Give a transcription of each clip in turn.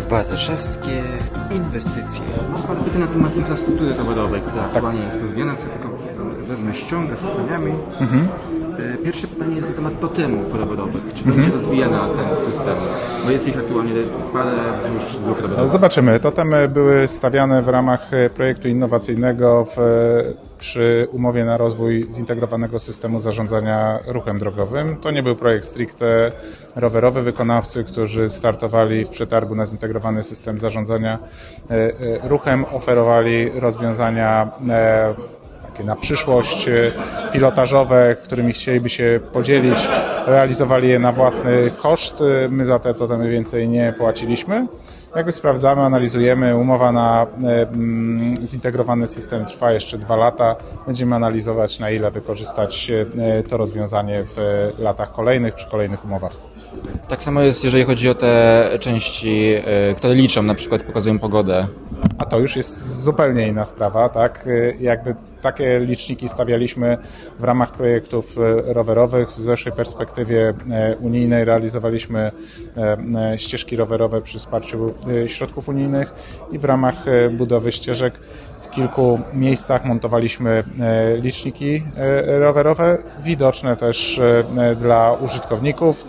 Warszawskie inwestycje. Mam parę pytań na temat infrastruktury rowerowej, która aktualnie jest rozwijana, co tylko wezmę, ściągę z pytaniami. Pierwsze pytanie jest na temat totemów rowerowych. Czy będzie rozwijany ten system? Bo jest ich aktualnie parę wzdłuż dróg rowerowych. Zobaczymy. Totemy były stawiane w ramach projektu innowacyjnego przy umowie na rozwój zintegrowanego systemu zarządzania ruchem drogowym. To nie był projekt stricte rowerowy. Wykonawcy, którzy startowali w przetargu na zintegrowany system zarządzania ruchem, oferowali rozwiązania na przyszłość pilotażowe, którymi chcieliby się podzielić, realizowali je na własny koszt. My za te totemy więcej nie płaciliśmy. Jakby sprawdzamy, analizujemy. Umowa na zintegrowany system trwa jeszcze 2 lata. Będziemy analizować, na ile wykorzystać to rozwiązanie w latach kolejnych, przy kolejnych umowach. Tak samo jest, jeżeli chodzi o te części, które liczą, na przykład pokazują pogodę. A to już jest zupełnie inna sprawa, tak? Jakby takie liczniki stawialiśmy w ramach projektów rowerowych. W zeszłej perspektywie unijnej realizowaliśmy ścieżki rowerowe przy wsparciu środków unijnych i w ramach budowy ścieżek w kilku miejscach montowaliśmy liczniki rowerowe, widoczne też dla użytkowników.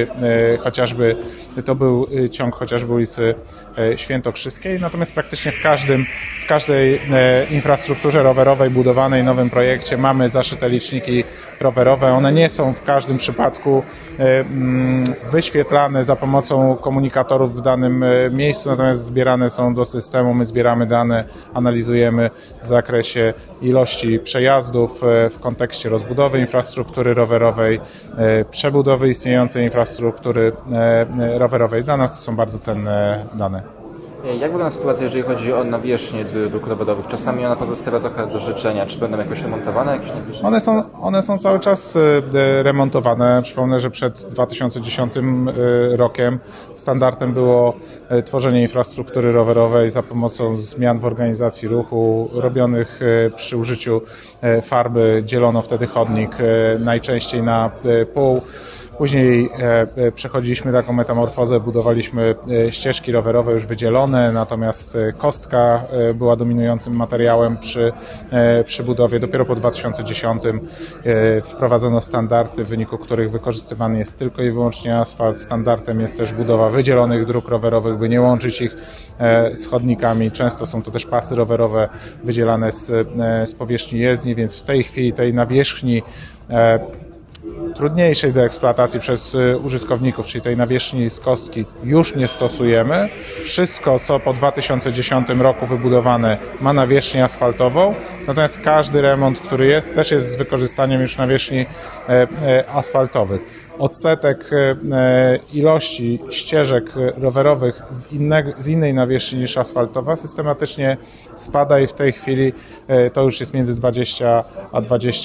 To był ciąg chociażby ulicy Świętokrzyskiej, natomiast praktycznie w każdej infrastrukturze rowerowej budowanej nowym projekcie mamy zaszyte liczniki rowerowe. One nie są w każdym przypadku wyświetlane za pomocą komunikatorów w danym miejscu, natomiast zbierane są do systemu. My zbieramy dane, analizujemy w zakresie ilości przejazdów w kontekście rozbudowy infrastruktury rowerowej, przebudowy istniejącej infrastruktury rowerowej. Dla nas to są bardzo cenne dane. Jak wygląda sytuacja, jeżeli chodzi o nawierzchnię dróg rowerowych? Czasami ona pozostawia trochę do życzenia. Czy będą jakoś remontowane? One są cały czas remontowane. Przypomnę, że przed 2010 rokiem standardem było tworzenie infrastruktury rowerowej za pomocą zmian w organizacji ruchu robionych przy użyciu farby. Dzielono wtedy chodnik najczęściej na pół. Później przechodziliśmy taką metamorfozę, budowaliśmy ścieżki rowerowe już wydzielone, natomiast kostka była dominującym materiałem przy budowie. Dopiero po 2010 wprowadzono standardy, w wyniku których wykorzystywany jest tylko i wyłącznie asfalt. Standardem jest też budowa wydzielonych dróg rowerowych, by nie łączyć ich z chodnikami. Często są to też pasy rowerowe wydzielane z powierzchni jezdni, więc w tej chwili tej nawierzchni trudniejszej do eksploatacji przez użytkowników, czyli tej nawierzchni z kostki, już nie stosujemy. Wszystko, co po 2010 roku wybudowane, ma nawierzchnię asfaltową, natomiast każdy remont, który jest, też jest z wykorzystaniem już nawierzchni asfaltowych. Odsetek ilości ścieżek rowerowych z innej nawierzchni niż asfaltowa systematycznie spada i w tej chwili to już jest między 20 a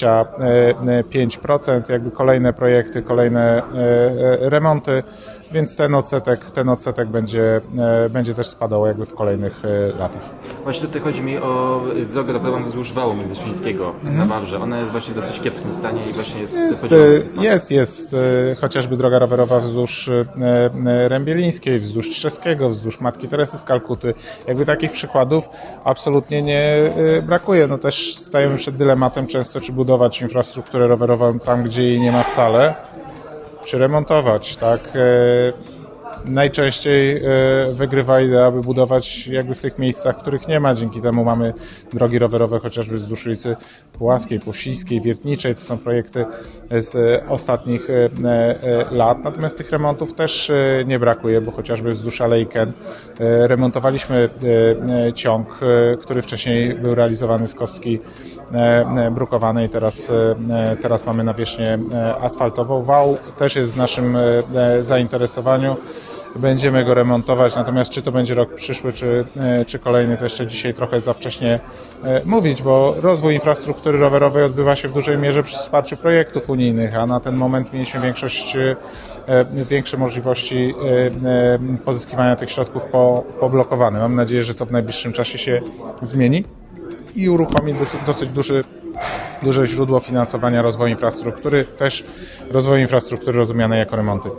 25%. Jakby kolejne projekty, kolejne remonty, więc ten odsetek będzie też spadał jakby w kolejnych latach. Właśnie tutaj chodzi mi o drogę rowerową wzdłuż wału międzyświńskiego na Wawrze. Ona jest właśnie w dosyć kiepskim stanie i właśnie jest chociażby droga rowerowa wzdłuż Rębielińskiej, wzdłuż Trzeskiego, wzdłuż Matki Teresy z Kalkuty. Jakby takich przykładów absolutnie nie brakuje. No też stajemy przed dylematem często, czy budować infrastrukturę rowerową tam, gdzie jej nie ma wcale, czy remontować, tak? Najczęściej wygrywa idea, aby budować jakby w tych miejscach, których nie ma. Dzięki temu mamy drogi rowerowe chociażby wzdłuż ulicy Pułaskiej, Powsińskiej, Wiertniczej. To są projekty z ostatnich lat. Natomiast tych remontów też nie brakuje, bo chociażby wzdłuż Alei Ken remontowaliśmy ciąg, który wcześniej był realizowany z kostki brukowanej. Teraz mamy nawierzchnię asfaltową. Wał też jest w naszym zainteresowaniu. Będziemy go remontować, natomiast czy to będzie rok przyszły, czy kolejny, to jeszcze dzisiaj trochę za wcześnie mówić, bo rozwój infrastruktury rowerowej odbywa się w dużej mierze przy wsparciu projektów unijnych, a na ten moment mieliśmy większe możliwości pozyskiwania tych środków poblokowane. Mam nadzieję, że to w najbliższym czasie się zmieni i uruchomi dosyć duże źródło finansowania rozwoju infrastruktury, też rozwoju infrastruktury rozumianej jako remonty.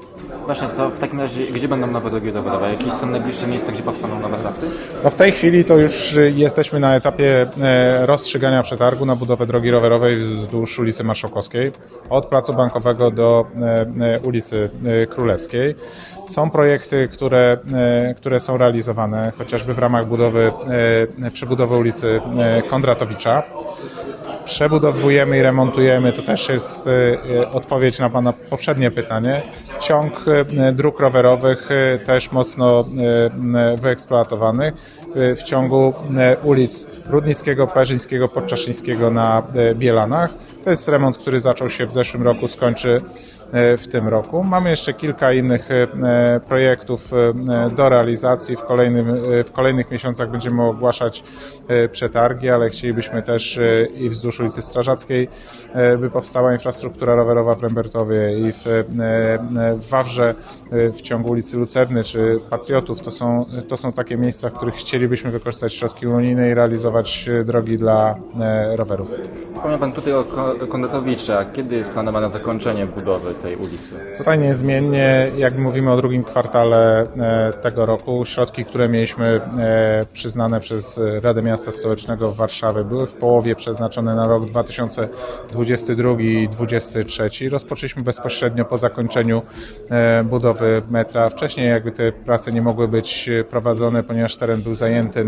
Właśnie, to w takim razie, gdzie będą nowe drogi rowerowe? Jakieś są najbliższe miejsca, gdzie powstaną nowe trasy? No w tej chwili to już jesteśmy na etapie rozstrzygania przetargu na budowę drogi rowerowej wzdłuż ulicy Marszałkowskiej, od Placu Bankowego do ulicy Królewskiej. Są projekty, które są realizowane, chociażby w ramach przebudowy ulicy Kondratowicza. Przebudowujemy i remontujemy, to też jest odpowiedź na Pana poprzednie pytanie, ciąg dróg rowerowych też mocno wyeksploatowanych w ciągu ulic Rudnickiego, Perzyńskiego, Podczaszyńskiego na Bielanach. To jest remont, który zaczął się w zeszłym roku, skończy w tym roku. Mamy jeszcze kilka innych projektów do realizacji. W kolejnych miesiącach będziemy ogłaszać przetargi, ale chcielibyśmy też i wzdłuż ulicy Strażackiej, by powstała infrastruktura rowerowa w Rembertowie, i w Wawrze w ciągu ulicy Lucerny czy Patriotów. To są takie miejsca, w których chcielibyśmy wykorzystać środki unijne i realizować drogi dla rowerów. Wspomniał Pan tutaj o Kondratowicza. Kiedy jest planowane zakończenie budowy tej ulicy? Tutaj niezmiennie, jak mówimy o drugim kwartale tego roku, środki, które mieliśmy przyznane przez Radę Miasta Stołecznego w Warszawie, były w połowie przeznaczone na rok 2022 i 2023. Rozpoczęliśmy bezpośrednio po zakończeniu budowy metra. Wcześniej jakby te prace nie mogły być prowadzone, ponieważ teren był zajęty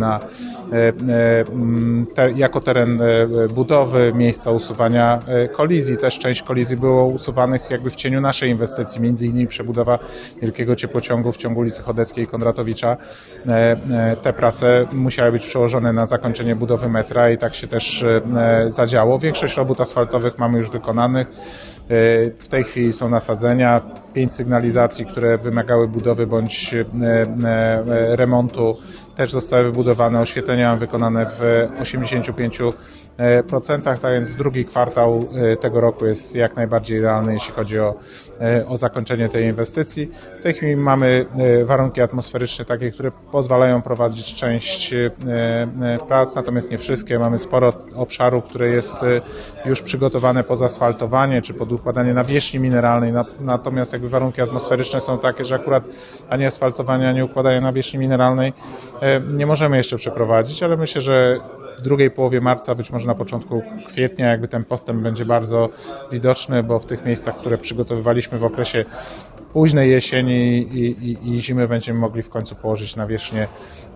jako teren budowy, miejsca usuwania kolizji. Też część kolizji było usuwanych jakby w cieniu naszej inwestycji, między innymi przebudowa wielkiego ciepłociągu w ciągu ulicy Chodeckiej i Kondratowicza. Te prace musiały być przełożone na zakończenie budowy metra i tak się też zadziało. Większość robót asfaltowych mamy już wykonanych. W tej chwili są nasadzenia, 5 sygnalizacji, które wymagały budowy bądź remontu, też zostały wybudowane, oświetlenia wykonane w 85%, tak więc drugi kwartał tego roku jest jak najbardziej realny, jeśli chodzi o zakończenie tej inwestycji. W tej chwili mamy warunki atmosferyczne takie, które pozwalają prowadzić część prac, natomiast nie wszystkie. Mamy sporo obszaru, które jest już przygotowane pod asfaltowanie czy pod układanie nawierzchni mineralnej, natomiast jakby warunki atmosferyczne są takie, że akurat ani asfaltowania, ani układania nawierzchni mineralnej nie możemy jeszcze przeprowadzić, ale myślę, że w drugiej połowie marca, być może na początku kwietnia, jakby ten postęp będzie bardzo widoczny, bo w tych miejscach, które przygotowywaliśmy w okresie późnej jesieni i zimy, będziemy mogli w końcu położyć nawierzchnię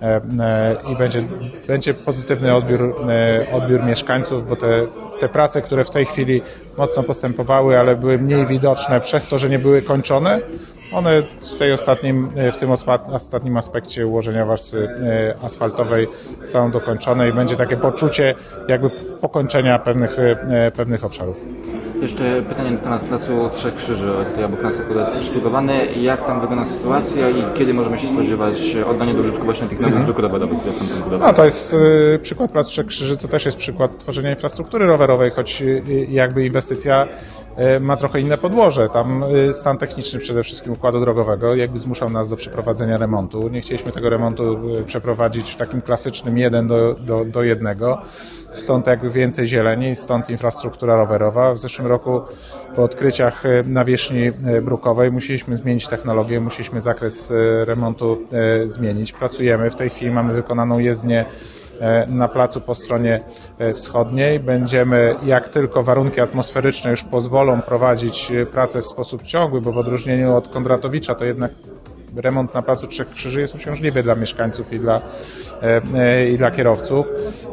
i będzie pozytywny odbiór mieszkańców, bo te prace, które w tej chwili mocno postępowały, ale były mniej widoczne przez to, że nie były kończone, one w tym ostatnim aspekcie ułożenia warstwy asfaltowej są dokończone i będzie takie poczucie jakby pokończenia pewnych obszarów. Jeszcze pytanie na temat Placu Trzech Krzyży, tutaj obok nas akurat szpilowany. Jak tam wygląda sytuacja i kiedy możemy się spodziewać oddania do użytku właśnie tych nowych dróg rowerowych, które są tam budowane? No to jest przykład Placu Trzech Krzyży, to też jest przykład tworzenia infrastruktury rowerowej, choć jakby inwestycja ma trochę inne podłoże. Tam stan techniczny przede wszystkim układu drogowego jakby zmuszał nas do przeprowadzenia remontu. Nie chcieliśmy tego remontu przeprowadzić w takim klasycznym 1:1. Stąd jakby więcej zieleni, stąd infrastruktura rowerowa. W zeszłym roku po odkryciach nawierzchni brukowej musieliśmy zmienić technologię, musieliśmy zakres remontu zmienić. Pracujemy. W tej chwili mamy wykonaną jezdnię na placu po stronie wschodniej. Będziemy, jak tylko warunki atmosferyczne już pozwolą, prowadzić pracę w sposób ciągły, bo w odróżnieniu od Kondratowicza to jednak remont na Placu Trzech Krzyży jest uciążliwy dla mieszkańców i dla kierowców.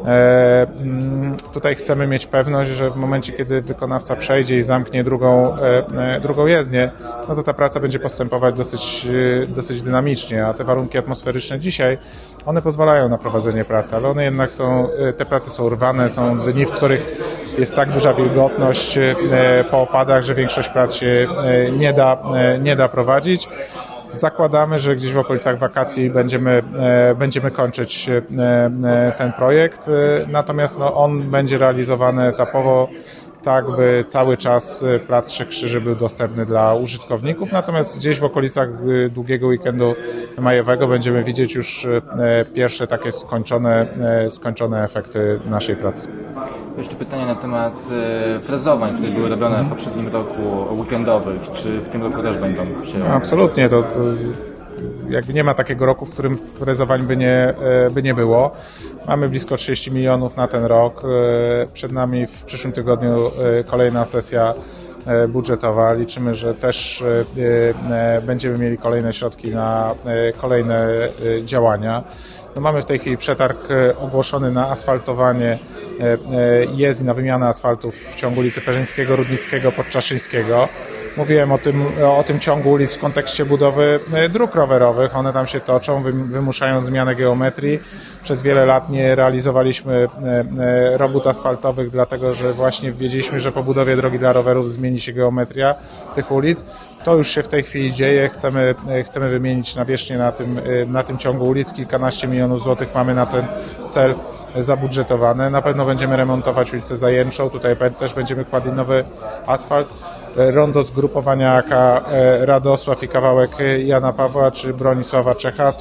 Tutaj chcemy mieć pewność, że w momencie, kiedy wykonawca przejdzie i zamknie drugą jezdnię, no to ta praca będzie postępować dosyć dynamicznie, a te warunki atmosferyczne dzisiaj, one pozwalają na prowadzenie pracy, ale one jednak te prace są urwane, są dni, w których jest tak duża wilgotność po opadach, że większość prac się nie da prowadzić. Zakładamy, że gdzieś w okolicach wakacji będziemy kończyć ten projekt, natomiast on będzie realizowany etapowo tak by cały czas Plac Trzech Krzyży był dostępny dla użytkowników, natomiast gdzieś w okolicach długiego weekendu majowego będziemy widzieć już pierwsze takie skończone efekty naszej pracy. Jeszcze pytanie na temat frezowań, które były robione w poprzednim roku weekendowych. Czy w tym roku też będą się... Absolutnie, to jakby nie ma takiego roku, w którym frezowań by nie było. Mamy blisko 30 milionów na ten rok. Przed nami w przyszłym tygodniu kolejna sesja budżetowa. Liczymy, że też będziemy mieli kolejne środki na kolejne działania. No mamy w tej chwili przetarg ogłoszony na asfaltowanie jezdni, na wymianę asfaltów w ciągu ulicy Perzyńskiego, Rudnickiego, Podczaszyńskiego. Mówiłem o tym ciągu ulic w kontekście budowy dróg rowerowych. One tam się toczą, wymuszają zmianę geometrii. Przez wiele lat nie realizowaliśmy robót asfaltowych, dlatego że właśnie wiedzieliśmy, że po budowie drogi dla rowerów zmieni się geometria tych ulic. To już się w tej chwili dzieje. Chcemy wymienić nawierzchnię na tym ciągu ulic. Kilkanaście milionów złotych mamy na ten cel zabudżetowane. Na pewno będziemy remontować ulicę Zajęczą. Tutaj też będziemy kładli nowy asfalt. Rondo zgrupowania AK Radosław i kawałek Jana Pawła czy Bronisława Czecha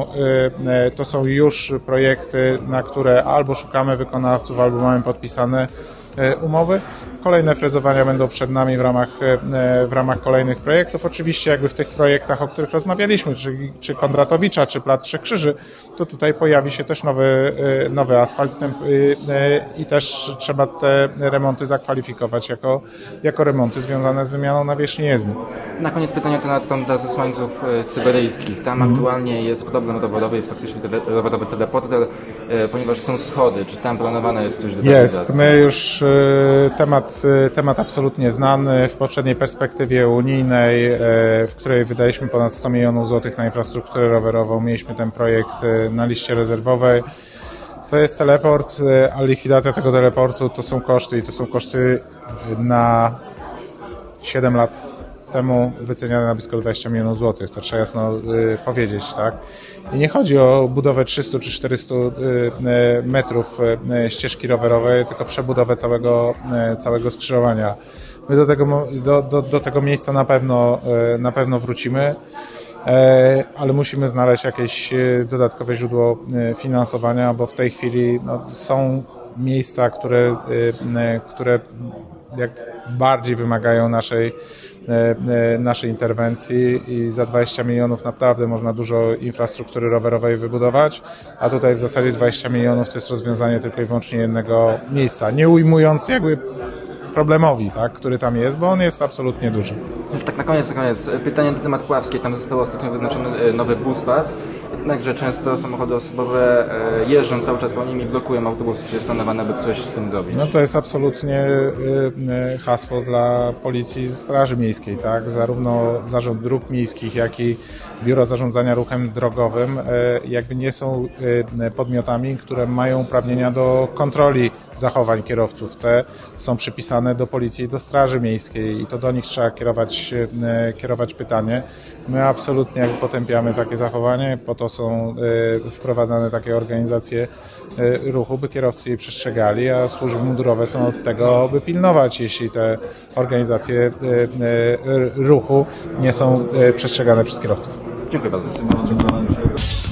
to są już projekty, na które albo szukamy wykonawców, albo mamy podpisane umowy. Kolejne frezowania będą przed nami w ramach kolejnych projektów. Oczywiście jakby w tych projektach, o których rozmawialiśmy, czy Kondratowicza, czy Plac Trzech Krzyży, to tutaj pojawi się też nowy asfalt i też trzeba te remonty zakwalifikować jako remonty związane z wymianą nawierzchni jezdni. Na koniec pytanie to na temat zesłańców syberyjskich. Tam aktualnie jest problem rowerowy, jest faktycznie rowerowy teleporter, ponieważ są schody. Czy tam planowane jest coś do tego? Jest. My już temat absolutnie znany. W poprzedniej perspektywie unijnej, w której wydaliśmy ponad 100 milionów złotych na infrastrukturę rowerową, mieliśmy ten projekt na liście rezerwowej. To jest teleport, a likwidacja tego teleportu to są koszty i to są koszty na 7 lat temu wyceniane na blisko 20 milionów złotych. To trzeba jasno powiedzieć, tak? I nie chodzi o budowę 300 czy 400 metrów ścieżki rowerowej, tylko przebudowę całego skrzyżowania. My do tego miejsca na pewno wrócimy, ale musimy znaleźć jakieś dodatkowe źródło finansowania, bo w tej chwili są miejsca, które jak bardziej wymagają naszej interwencji i za 20 milionów naprawdę można dużo infrastruktury rowerowej wybudować, a tutaj w zasadzie 20 milionów to jest rozwiązanie tylko i wyłącznie jednego miejsca, nie ujmując jakby problemowi, tak, który tam jest, bo on jest absolutnie duży. Już tak na koniec pytanie na temat Puławskiej. Tam został ostatnio wyznaczony nowy buspas, jednakże często samochody osobowe jeżdżą cały czas po nim i blokują autobusy. Czy jest planowane, by coś z tym zrobić? No to jest absolutnie hasło dla Policji i Straży Miejskiej, tak? Zarówno Zarząd Dróg Miejskich, jak i Biuro Zarządzania Ruchem Drogowym jakby nie są podmiotami, które mają uprawnienia do kontroli zachowań kierowców. Te są przypisane do Policji i do Straży Miejskiej i to do nich trzeba kierować pytanie. My absolutnie potępiamy takie zachowanie, po to są wprowadzane takie organizacje ruchu, by kierowcy je przestrzegali, a służby mundurowe są od tego, by pilnować, jeśli te organizacje ruchu nie są przestrzegane przez kierowców. Dziękuję bardzo.